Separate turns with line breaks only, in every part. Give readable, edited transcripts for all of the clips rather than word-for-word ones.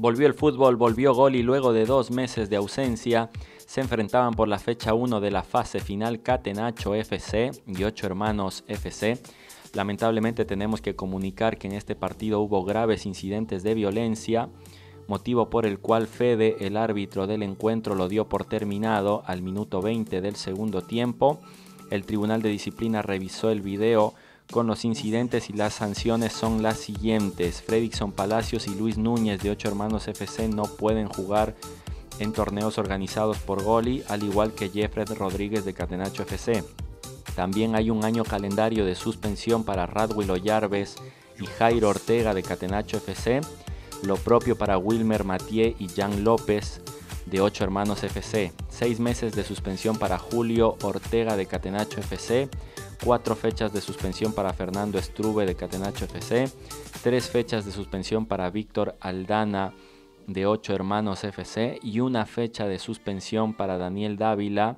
Volvió el fútbol, volvió Gol y luego de 2 meses de ausencia se enfrentaban por la fecha 1 de la fase final Catenaccio FC y 8 Hermanos FC. Lamentablemente tenemos que comunicar que en este partido hubo graves incidentes de violencia, motivo por el cual Fede, el árbitro del encuentro, lo dio por terminado al minuto 20 del segundo tiempo. El Tribunal de Disciplina revisó el video con los incidentes y las sanciones son las siguientes. Fredrickson Palacios y Luis Núñez de 8 Hermanos FC no pueden jugar en torneos organizados por Goli, al igual que Jeffred Rodríguez de Catenaccio FC. También hay un año calendario de suspensión para Radwil Oyarbes y Jairo Ortega de Catenaccio FC. Lo propio para Wilmer Mathieu y Jan López de 8 Hermanos FC. 6 meses de suspensión para Julio Ortega de Catenaccio FC. 4 fechas de suspensión para Fernando Struve de Catenaccio FC. 3 fechas de suspensión para Víctor Aldana de 8 Hermanos FC. Y 1 fecha de suspensión para Daniel Dávila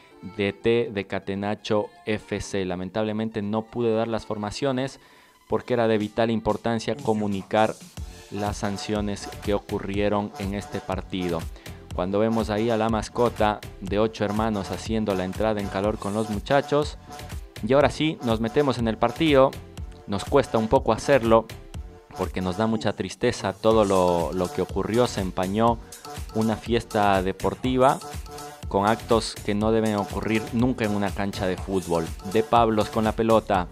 DT de Catenaccio FC. Lamentablemente no pude dar las formaciones porque era de vital importancia comunicar las sanciones que ocurrieron en este partido. Cuando vemos ahí a la mascota de 8 Hermanos haciendo la entrada en calor con los muchachos. Y ahora sí, nos metemos en el partido. Nos cuesta un poco hacerlo porque nos da mucha tristeza todo lo que ocurrió. Se empañó una fiesta deportiva con actos que no deben ocurrir nunca en una cancha de fútbol. De Pablos con la pelota.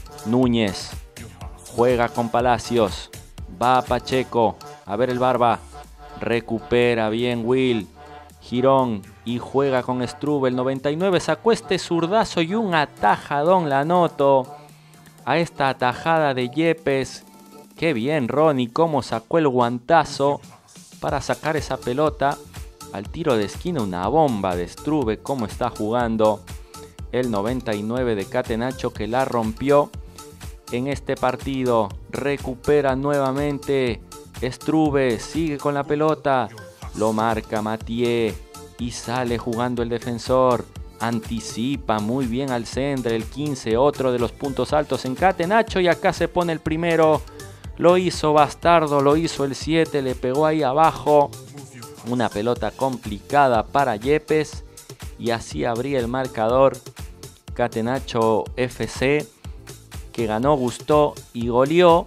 Núñez juega con Palacios. Va a Pacheco. A ver el Barba. Recupera bien Will. Girón y juega con Struve. El 99 sacó este zurdazo y un atajadón, la anoto. A esta atajada de Yepes. Qué bien Ronnie, cómo sacó el guantazo para sacar esa pelota. Al tiro de esquina una bomba de Struve, cómo está jugando el 99 de Catenaccio, que la rompió en este partido. Recupera nuevamente Struve, sigue con la pelota. Lo marca Mathieu y sale jugando el defensor. Anticipa muy bien al Sendre, el 15, otro de los puntos altos en Catenaccio. Y acá se pone el primero. Lo hizo Bastardo, lo hizo el 7, le pegó ahí abajo. Una pelota complicada para Yepes. Y así abría el marcador Catenaccio FC, que ganó, gustó y goleó.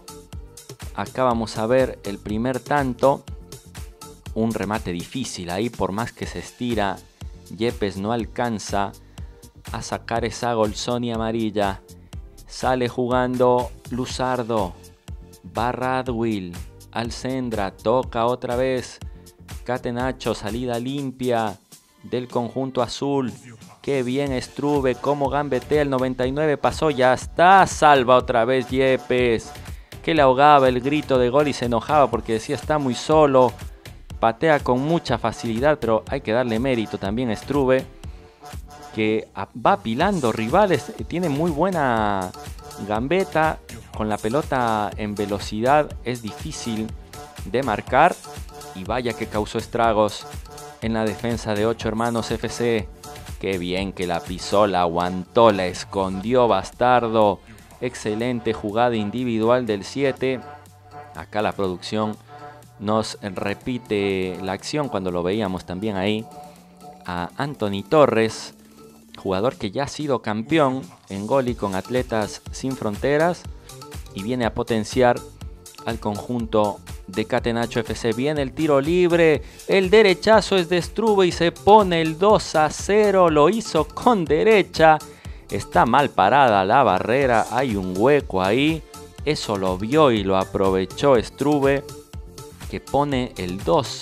Acá vamos a ver el primer tanto. Un remate difícil ahí, por más que se estira, Yepes no alcanza a sacar esa golsonia amarilla. Sale jugando Luzardo. Va Radwil. Alcendra toca otra vez. Catenaccio, salida limpia del conjunto azul. Qué bien Struve, cómo gambetea el 99, pasó, ya está. Salva otra vez Yepes, que le ahogaba el grito de gol y se enojaba porque decía está muy solo. Patea con mucha facilidad, pero hay que darle mérito también a Struve, que va apilando rivales, tiene muy buena gambeta. Con la pelota en velocidad es difícil de marcar. Y vaya que causó estragos en la defensa de 8 Hermanos FC. Qué bien que la pisó, la aguantó, la escondió Bastardo. Excelente jugada individual del 7. Acá la producción nos repite la acción cuando lo veíamos también ahí a Anthony Torres, jugador que ya ha sido campeón en Goli con Atletas Sin Fronteras y viene a potenciar al conjunto de Catenaccio FC. Viene el tiro libre, el derechazo es de Struve y se pone el 2-0, lo hizo con derecha. Está mal parada la barrera, hay un hueco ahí, eso lo vio y lo aprovechó Struve, que pone el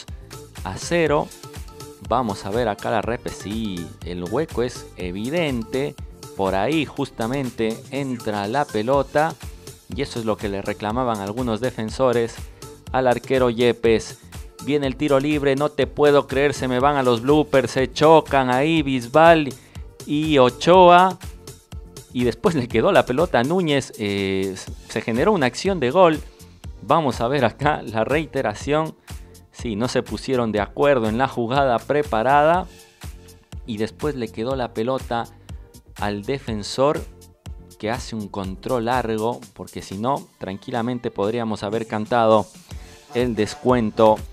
2-0. Vamos a ver acá la rep, sí, el hueco es evidente, por ahí justamente entra la pelota y eso es lo que le reclamaban algunos defensores al arquero Yepes. Viene el tiro libre, no te puedo creer, se me van a los bloopers, se chocan ahí Bisbal y Ochoa. Y después le quedó la pelota a Núñez, se generó una acción de gol. Vamos a ver acá la reiteración. Sí, no se pusieron de acuerdo en la jugada preparada. Y después le quedó la pelota al defensor, que hace un control largo, porque si no, tranquilamente podríamos haber cantado el descuento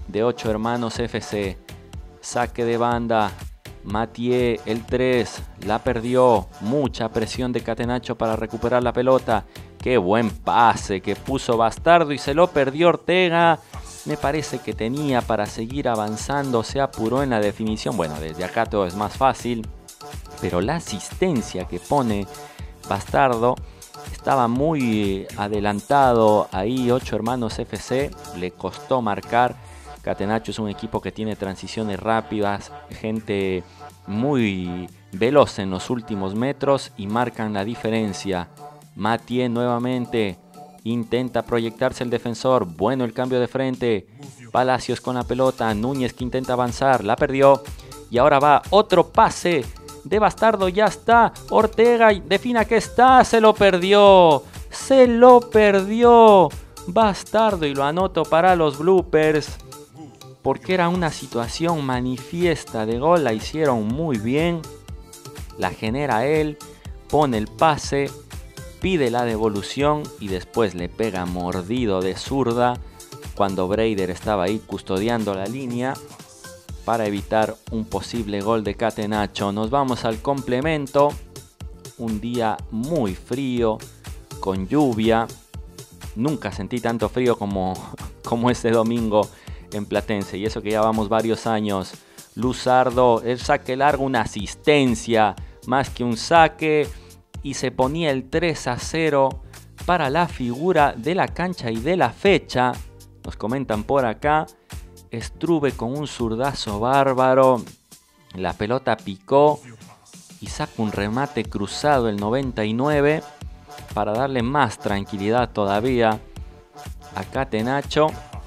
de 8 Hermanos FC. Saque de banda. Mathieu, el 3, la perdió. Mucha presión de Catenaccio para recuperar la pelota. Qué buen pase que puso Bastardo y se lo perdió Ortega. Me parece que tenía para seguir avanzando, se apuró en la definición. Bueno, desde acá todo es más fácil, pero la asistencia que pone Bastardo estaba muy adelantado. Ahí 8 Hermanos FC le costó marcar. Catenaccio es un equipo que tiene transiciones rápidas, gente muy veloz en los últimos metros y marcan la diferencia. Mathieu nuevamente intenta proyectarse el defensor. Bueno el cambio de frente. Palacios con la pelota. Núñez que intenta avanzar. La perdió. Y ahora va otro pase de Bastardo. Ya está. Ortega defina que está. Se lo perdió. Se lo perdió. Bastardo y lo anoto para los bloopers. Porque era una situación manifiesta de gol. La hicieron muy bien. La genera él. Pone el pase. Pide la devolución y después le pega mordido de zurda cuando Breider estaba ahí custodiando la línea para evitar un posible gol de Catenaccio. Nos vamos al complemento. Un día muy frío, con lluvia. Nunca sentí tanto frío como este domingo en Platense. Y eso que ya vamos varios años. Luzardo, el saque largo, una asistencia más que un saque. Y se ponía el 3-0 para la figura de la cancha y de la fecha. Nos comentan por acá. Struve con un zurdazo bárbaro. La pelota picó y saca un remate cruzado el 99 para darle más tranquilidad todavía a Catenaccio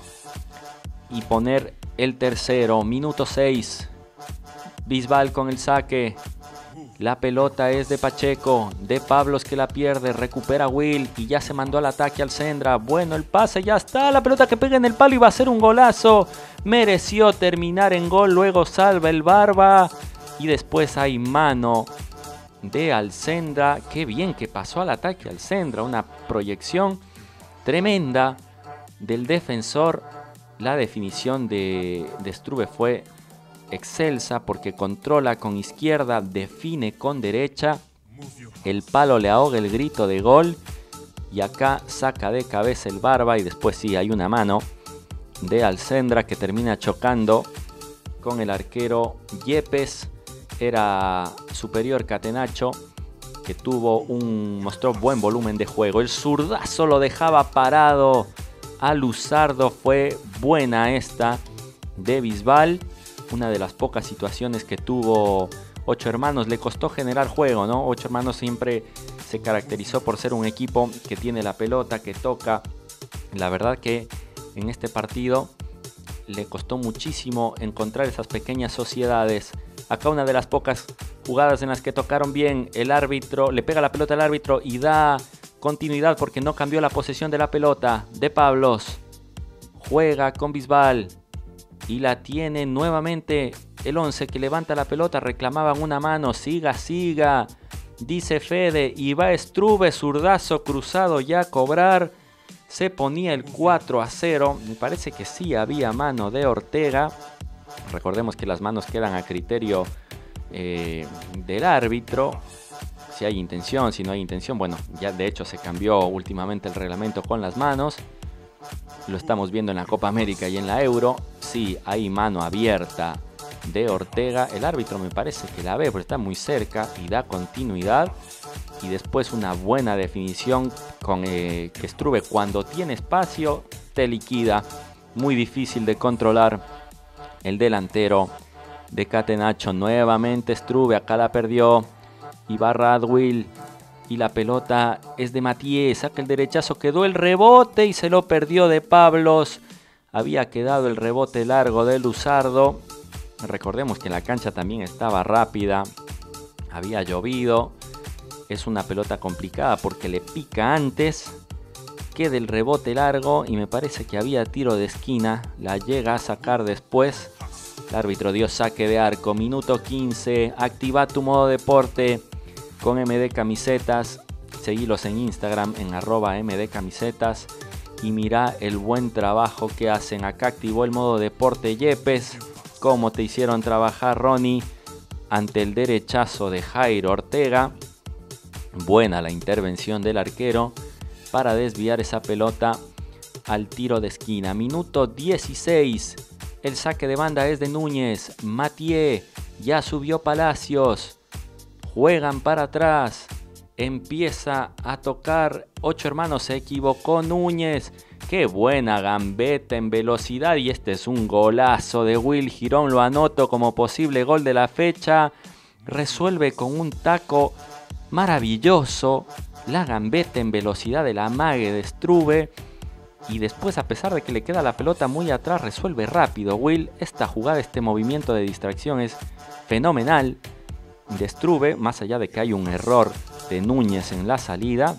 y poner el tercero. Minuto 6. Bisbal con el saque. La pelota es de Pacheco, de Pablos que la pierde, recupera Will y ya se mandó al ataque al Sendra. Bueno, el pase ya está, la pelota que pega en el palo y va a ser un golazo. Mereció terminar en gol, luego salva el Barba y después hay mano de Alcendra. Qué bien que pasó al ataque Alcendra, una proyección tremenda del defensor. La definición de Struve fue excelsa porque controla con izquierda, define con derecha, el palo le ahoga el grito de gol y acá saca de cabeza el Barba y después sí hay una mano de Alcendra que termina chocando con el arquero Yepes. Era superior Catenaccio que mostró buen volumen de juego. El zurdazo lo dejaba parado a Luzardo, fue buena esta de Bisbal. Una de las pocas situaciones que tuvo 8 Hermanos. Le costó generar juego, ¿no? 8 Hermanos siempre se caracterizó por ser un equipo que tiene la pelota, que toca. La verdad que en este partido le costó muchísimo encontrar esas pequeñas sociedades. Acá una de las pocas jugadas en las que tocaron bien. El árbitro le pega la pelota al árbitro y da continuidad porque no cambió la posesión de la pelota. De Pablos juega con Bisbal. Y la tiene nuevamente el 11 que levanta la pelota. Reclamaban una mano. Siga, siga. Dice Fede. Y va Struve. Zurdazo cruzado ya a cobrar. Se ponía el 4-0. Me parece que sí había mano de Ortega. Recordemos que las manos quedan a criterio del árbitro. Si hay intención, si no hay intención. Bueno, ya de hecho se cambió últimamente el reglamento con las manos. Lo estamos viendo en la Copa América y en la Euro. Sí, hay mano abierta de Ortega. El árbitro me parece que la ve, pero está muy cerca y da continuidad. Y después una buena definición con que Struve cuando tiene espacio te liquida. Muy difícil de controlar el delantero de Catenaccio. Nuevamente Struve, acá la perdió. Y va Radwill. Y la pelota es de Mathieu, saca el derechazo, quedó el rebote y se lo perdió de Pablos. Había quedado el rebote largo de Luzardo. Recordemos que la cancha también estaba rápida, había llovido. Es una pelota complicada porque le pica antes, queda el rebote largo y me parece que había tiro de esquina. La llega a sacar después. El árbitro dio saque de arco, minuto 15, activa tu modo deporte. Con MD Camisetas, seguilos en Instagram en @MD Camisetas Y mira el buen trabajo que hacen. Acá activó el modo deporte Yepes. Cómo te hicieron trabajar, Ronnie, ante el derechazo de Jairo Ortega. Buena la intervención del arquero para desviar esa pelota al tiro de esquina. Minuto 16. El saque de banda es de Núñez. Mathieu. Ya subió Palacios. Juegan para atrás. Empieza a tocar. Ocho Hermanos, se equivocó Núñez. Qué buena gambeta en velocidad. Y este es un golazo de Will Girón. Lo anoto como posible gol de la fecha. Resuelve con un taco maravilloso. La gambeta en velocidad de la mague de Struve. Y después, a pesar de que le queda la pelota muy atrás, resuelve rápido Will. Esta jugada, este movimiento de distracción es fenomenal de Struve, más allá de que hay un error de Núñez en la salida.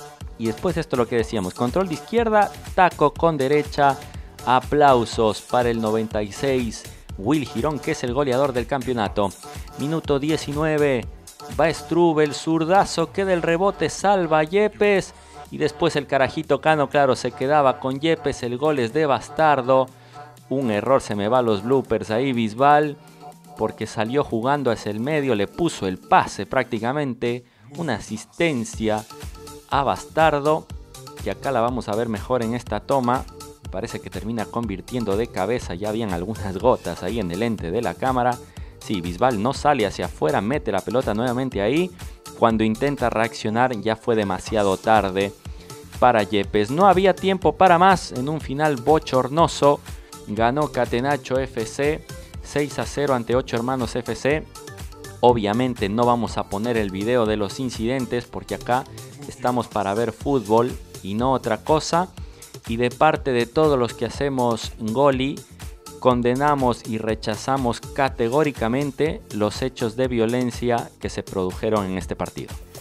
Y después esto es lo que decíamos, control de izquierda, taco con derecha, aplausos para el 96, Will Girón, que es el goleador del campeonato. Minuto 19, va Struve, el zurdazo que del rebote salva a Yepes. Y después el carajito Cano, claro, se quedaba con Yepes. El gol es de Bastardo. Un error, se me va a los bloopers ahí Bisbal, porque salió jugando hacia el medio, le puso el pase prácticamente. Una asistencia a Bastardo, que acá la vamos a ver mejor en esta toma. Parece que termina convirtiendo de cabeza. Ya habían algunas gotas ahí en el lente de la cámara. Sí, Bisbal no sale hacia afuera, mete la pelota nuevamente ahí. Cuando intenta reaccionar ya fue demasiado tarde para Yepes. No había tiempo para más. En un final bochornoso ganó Catenacho FC 6-0 ante Ocho Hermanos FC. Obviamente no vamos a poner el video de los incidentes porque acá estamos para ver fútbol y no otra cosa. Y de parte de todos los que hacemos Goli, condenamos y rechazamos categóricamente los hechos de violencia que se produjeron en este partido.